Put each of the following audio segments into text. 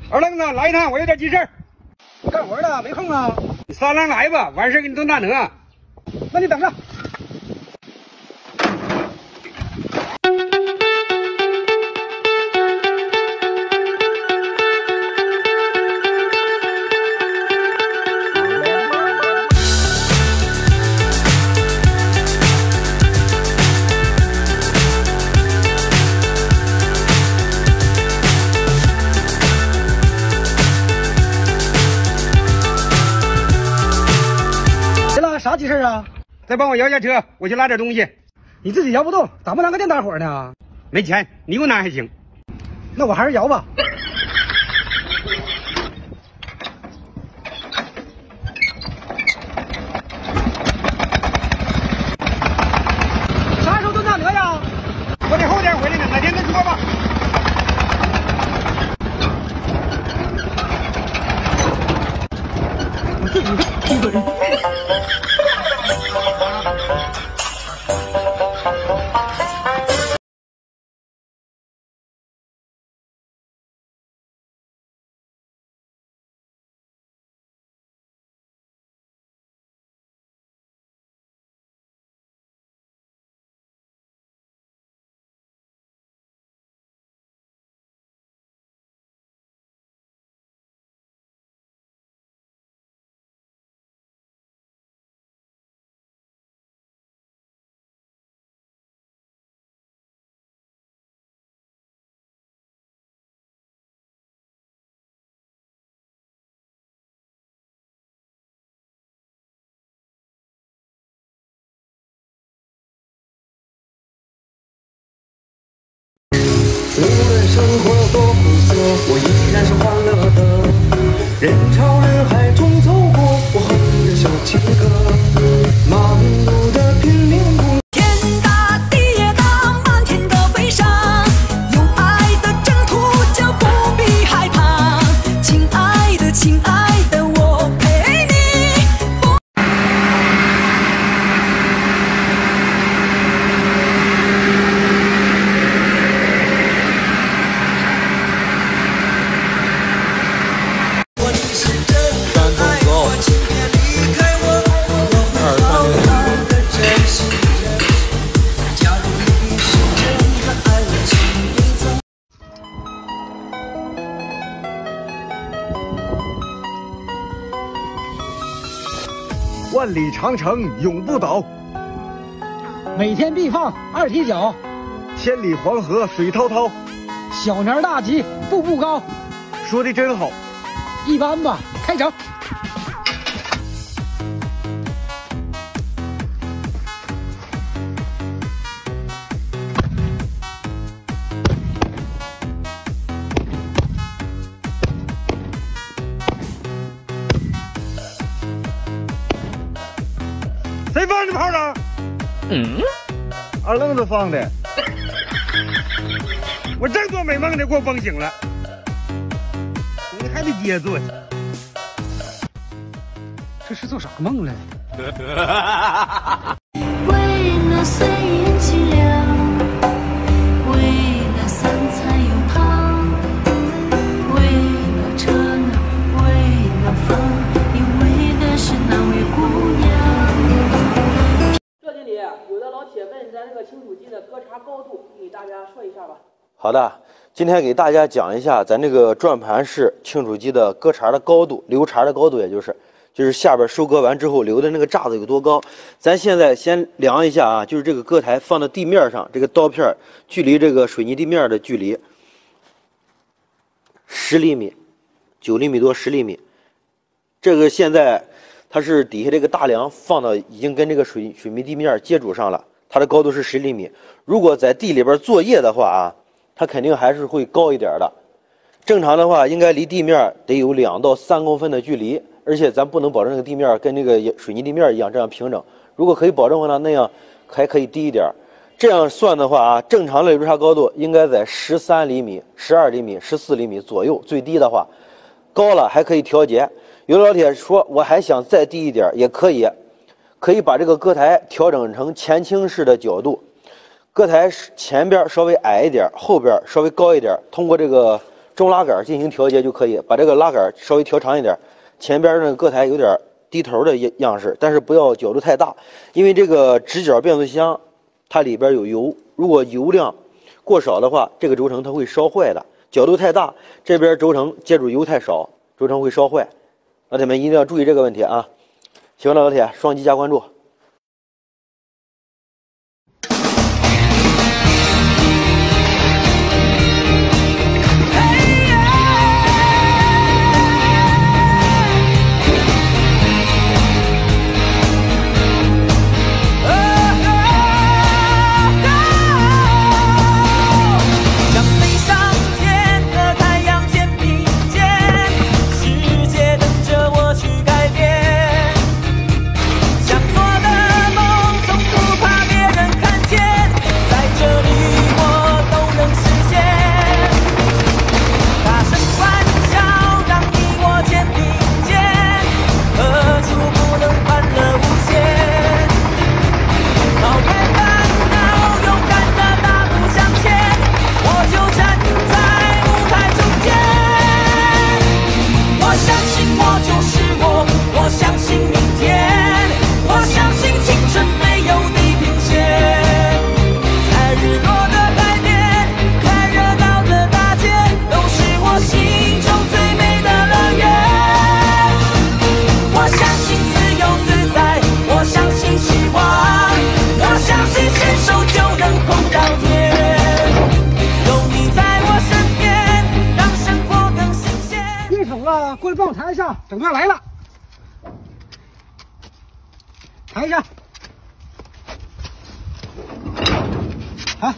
二愣子，来一趟，我有点急事。 我干活呢，没空啊。 你商量来吧，完事给你炖大鹅。 那你等着。 啥急事啊？ 再帮我摇下车，我去拉点东西。 你自己摇不动，咋不拿个电打火呢？ 没钱，你给我拿还行。 那我还是摇吧。啥时候炖大鹅呀？ 我得后天回来呢，哪天再说吧。 我自己闭嘴。 无论生活有多苦涩，我依然是欢乐的。人潮人海中走过，我哼着小情歌，忙碌的拼命工。 天大地也大，满天的飞翔，有爱的征途就不必害怕。亲爱的，亲爱的，我陪你。 万里长城永不倒，每天必放二踢脚， 千里黄河水滔滔， 小年大吉步步高。 说的真好， 一般吧，开整。 谁放的炮呢？二愣子放的。 我正做美梦呢，给我崩醒了。你还得接着做去。 这是做啥梦了？ 为了岁月凄凉，为了三餐有汤，为了车呢，为了风，你为的是那位姑娘。 这经理，有的老铁问咱这个清楚机的搁茶高度，给大家说一下吧。 好的，今天给大家讲一下咱这个转盘式清楚机的搁茶的高度，留茶的高度，也就是下边收割完之后留的那个栅子有多高。咱现在先量一下啊，就是这个搁台放到地面上，这个刀片距离这个水泥地面的距离10厘米，9厘米多10厘米。这个现在它是底下这个大梁放到已经跟这个水泥地面接触上了，它的高度是10厘米。如果在地里边作业的话啊，它肯定还是会高一点的。正常的话，应该离地面得有2到3公分的距离，而且咱不能保证这个地面跟这个水泥地面一样这样平整。如果可以保证的话，那样还可以低一点。这样算的话啊，正常的留茶高度应该在13厘米、12厘米、14厘米左右，最低的话，高了还可以调节。有的老铁说我还想再低一点，也可以，可以把这个搁台调整成前倾式的角度。搁台前边稍微矮一点，后边稍微高一点，通过这个中拉杆进行调节就可以，把这个拉杆稍微调长一点，前边那个各台有点低头的样式，但是不要角度太大，因为这个直角变速箱它里边有油，如果油量过少的话，这个轴承它会烧坏的。角度太大，这边轴承接触油太少，轴承会烧坏。老铁们一定要注意这个问题啊！喜欢的老铁双击加关注。 过来帮我抬一下，整段来了，抬一下，抬。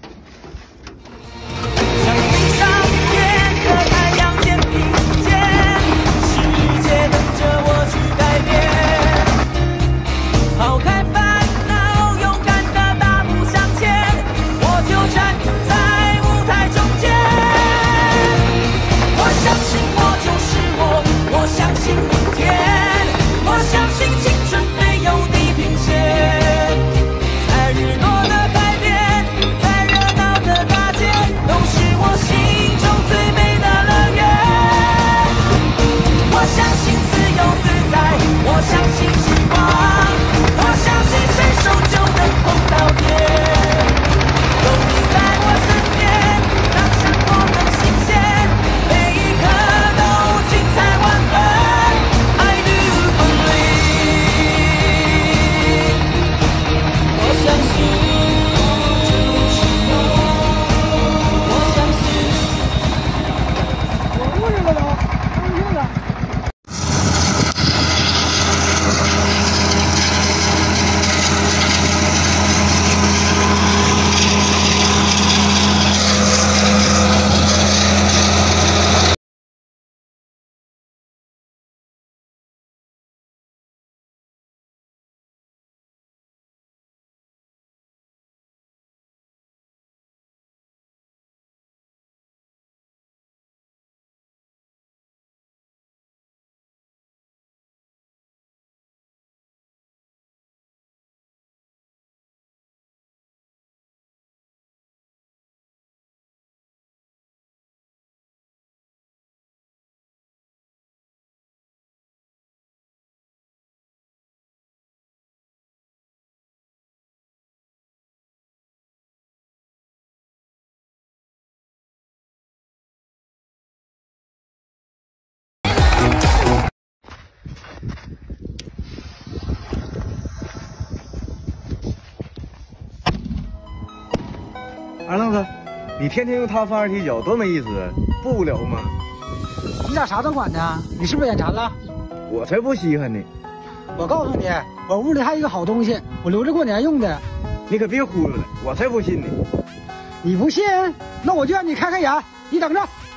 二愣子，你天天用它放二踢脚，多没意思，不无聊吗？ 你咋啥都管呢？你是不是眼馋了？ 我才不稀罕呢！ 我告诉你，我屋里还有一个好东西，我留着过年用的。 你可别忽悠了，我才不信呢！ 你不信？那我就让你开开眼，你等着。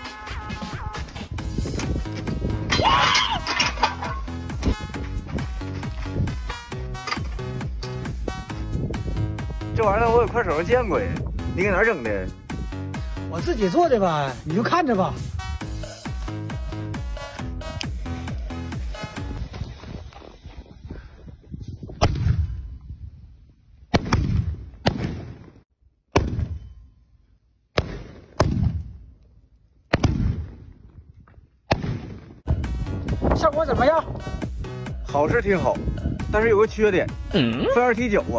这玩意儿我在快手上见过呀，你搁哪儿整的？ 我自己做的吧，你就看着吧。 果怎么样？ 好是挺好，但是有个缺点，分2踢脚啊。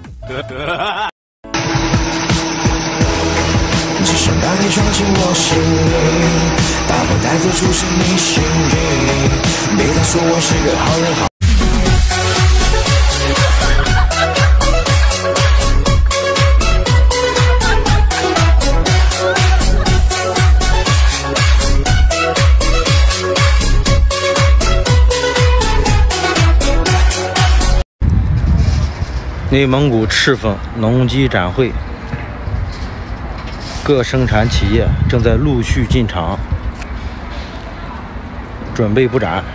只想把你装进我心里，把我带走出生命心底。别再说我是个好人好。 内蒙古赤峰农机展会，各生产企业正在陆续进场，准备布展。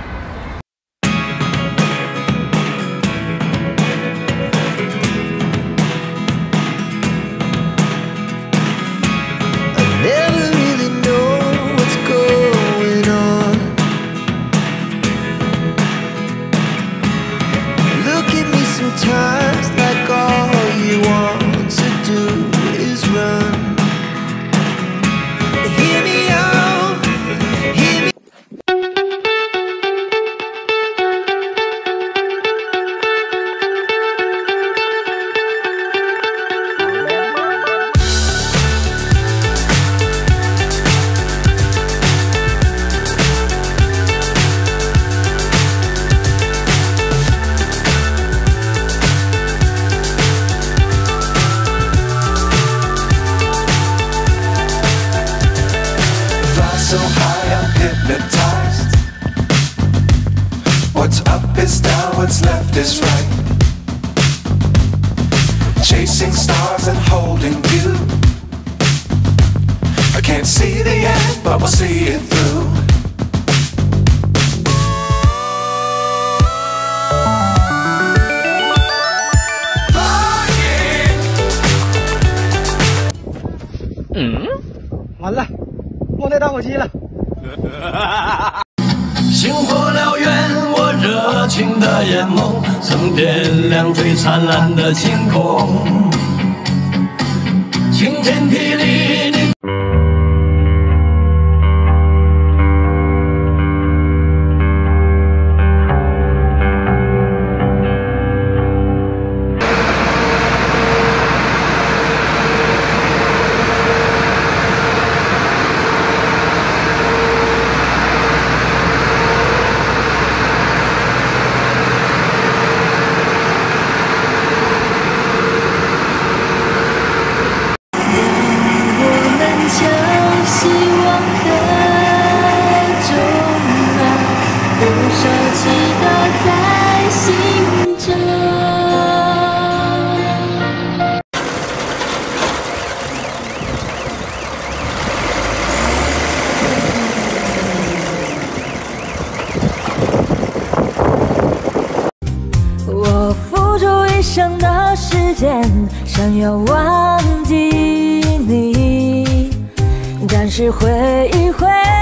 So high, I'm hypnotized. What's up is down, what's left is right. Chasing stars and holding you. I can't see the end, but we'll see it through. Flying. 完了。忘带打火机了。 星火燎原，我热情的眼眸，曾点亮最灿烂的晴空。晴天霹雳，你。 我付出一生的时间，想要忘记你，但是回忆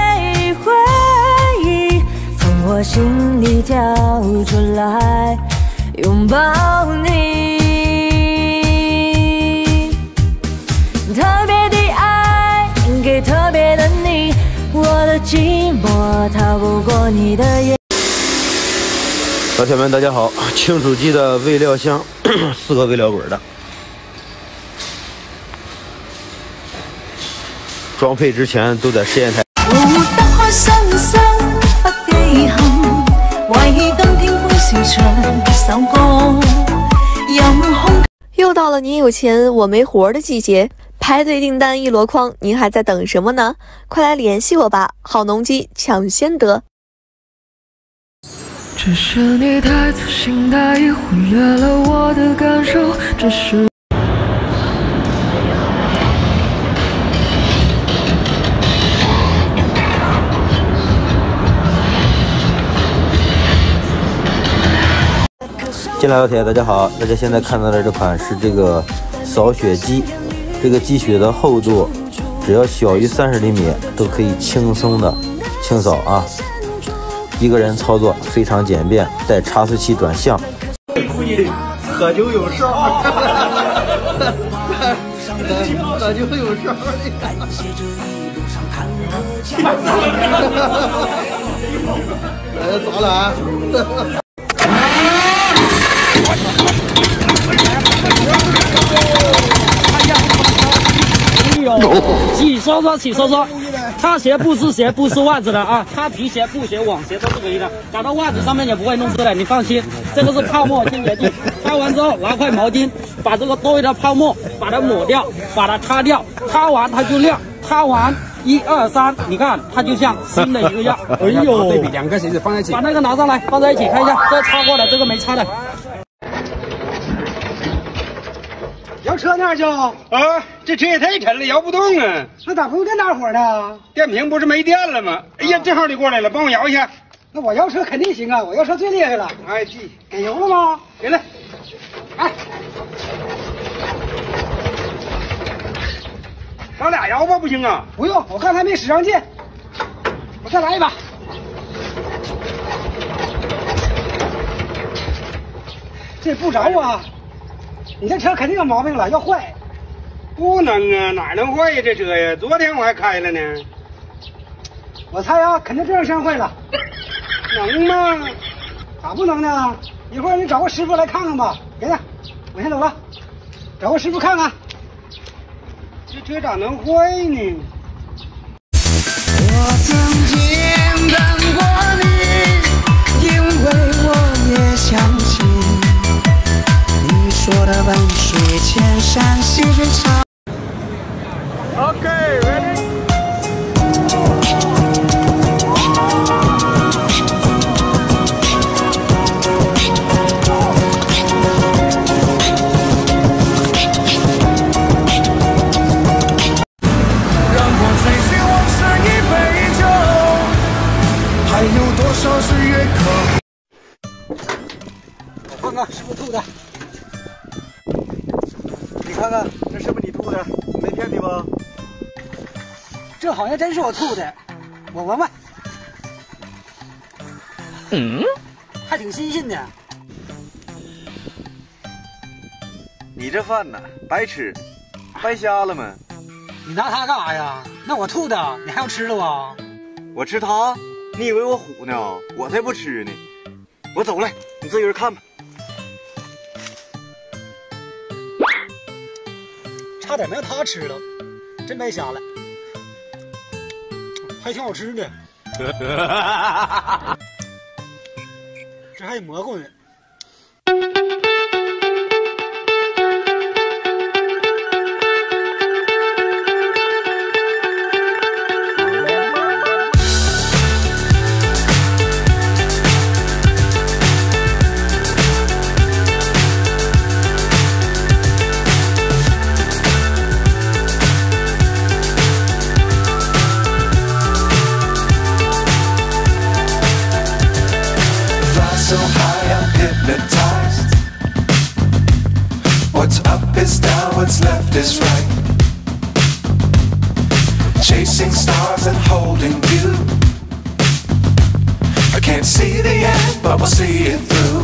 从我心里跳出来，拥抱你。特别的爱给特别的你，我的寂寞逃不过你的眼。 老铁们，大家好！清楚机的煨料箱，4个煨料滚的。装配之前都在试验台。 又到了您有钱我没活的季节，排队订单一箩筐，您还在等什么呢？快来联系我吧，好农机抢先得。 只是你太粗心大意，忽略了我的感受。只是进来，老铁，大家好！大家现在看到的这款是这个扫雪机，这个积雪的厚度只要小于30厘米，都可以轻松的清扫啊。一个人操作非常简便，带茶丝器转向。 故意喝酒有事。 咋就会有事儿来，咱俩。 洗刷刷，洗刷刷。擦鞋不湿鞋，不湿袜子的啊！擦皮鞋、布鞋、网鞋都是可以的，打到袜子上面也不会弄湿的，你放心。这个是泡沫清洁剂，擦完之后拿块毛巾把这个多余的泡沫把它抹掉，把它擦掉，擦完它就亮，擦完1、2、3，你看它就像新的一个样。哎呦， 对比2个鞋子放在一起， 把那个拿上来放在一起看一下，这擦过的，这个没擦的。 摇车那就啊，这车也太沉了，摇不动啊。 那咋不用电打火呢？ 电瓶不是没电了吗？哎呀，正好你过来了，帮我摇一下。 那我摇车肯定行啊，我摇车最厉害了。 哎， 给油了吗？ 给了。哎，咱俩摇吧，不行啊？ 不用，我刚才没使上劲，我再来一把。这不着啊！你这车肯定有毛病了，要坏。 不能啊，哪能坏呀？这车呀，昨天我还开了呢。 我猜啊，肯定这样伤坏了。 能吗？ 咋不能呢？一会儿你找个师傅来看看吧。给他，我先走了，找个师傅看看。 这车咋能坏呢？ 我曾经等过你，因为我也相信你说的万水千山细水长。 Okay, ready? 看看是不是吐的？ 你看看，这是不是你吐的？没骗你吧？ 这好像真是我吐的，我闻闻。还挺新鲜的。 你这饭呢，白吃，白瞎了吗？ 你拿它干啥呀？那我吐的，你还要吃了啊？ 我吃它？你以为我虎呢？我才不吃呢！我走了，你自己人看吧。 差点没让他吃了，真白瞎了，还挺好吃的。这还有蘑菇呢。 So high I'm hypnotized. What's up is down, what's left is right. Chasing stars and holding you. I can't see the end, but we'll see it through.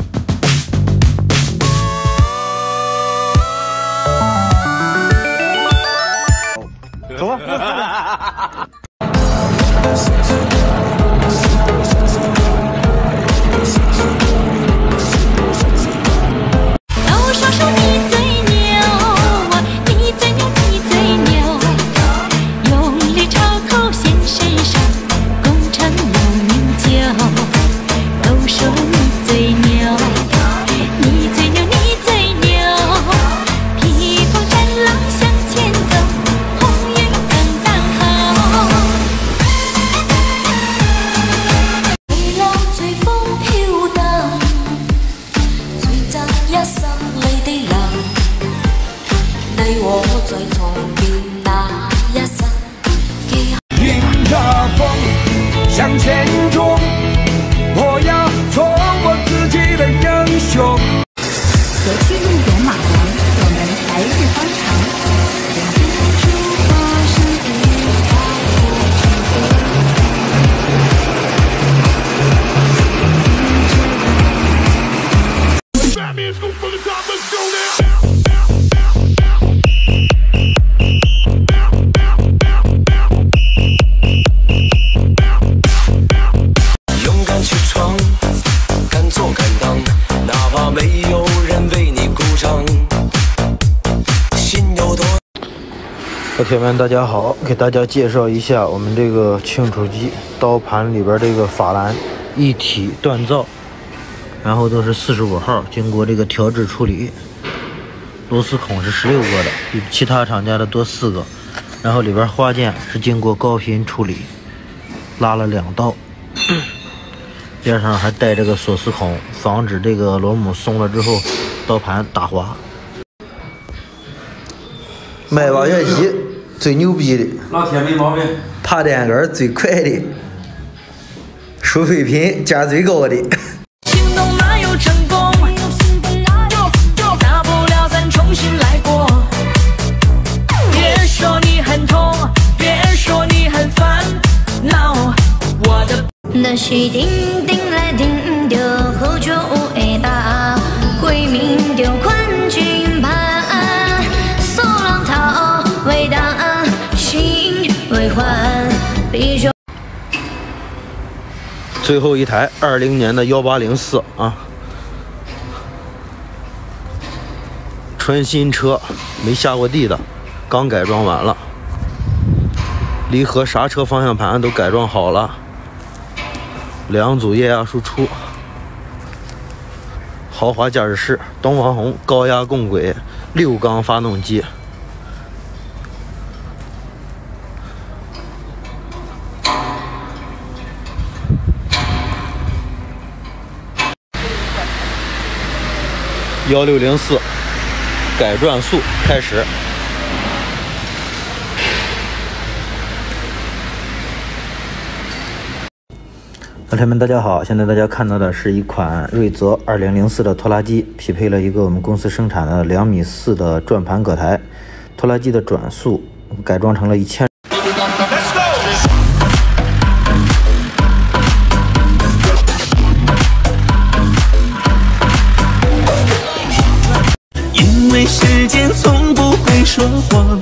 Come on. 都说说你最牛啊，你最牛，你最牛，用力朝口显身手，功成有名就。都说你最牛，你最牛，你最牛，披风战狼向前走，红云更当后。微浪隨風飄蕩，璀璨一生裏的能，你我在重變那一生。 迎着风向前冲，我要做我自己的英雄。 河区路远码头，我们来日方长。 Batman's gonna pull the top, let's go now. 老铁们，大家好，给大家介绍一下我们这个轻触机刀盘里边这个法兰一体锻造，然后都是45号，经过这个调制处理，螺丝孔是16个的，比其他厂家的多4个，然后里边花件是经过高频处理，拉了2道，边上还带这个锁丝孔，防止这个螺母松了之后刀盘打滑。 卖挖掘机最牛逼的， 老铁没毛病。 爬电杆最快的，收废品价最高的。 行动哪有成功？大不了咱重新来过。别说你很痛，别说你很烦恼，我的那是叮叮来叮的后就会打，归命的冠军盘，送浪涛为大，心为欢，必须。 最后一台20年的1804啊，纯新车，没下过地的，刚改装完了，离合、刹车、方向盘都改装好了，2组液压输出，豪华驾驶室，东方红高压共轨，6缸发动机。1604改转速开始。老铁们，大家好！现在大家看到的是一款瑞泽2004的拖拉机，匹配了一个我们公司生产的2.4米的转盘葛台，拖拉机的转速改装成了1000。 因为时间从不会说谎，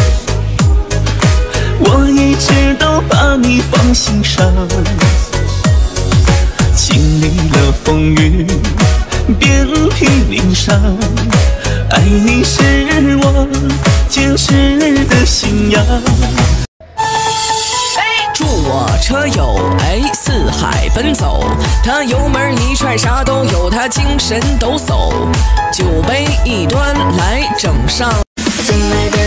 我一直都把你放心上。经历了风雨，遍体鳞伤，爱你是我坚持的信仰。 祝我车友四海奔走，他油门一踹啥都有，他精神抖擞，酒杯一端来整上。 亲爱的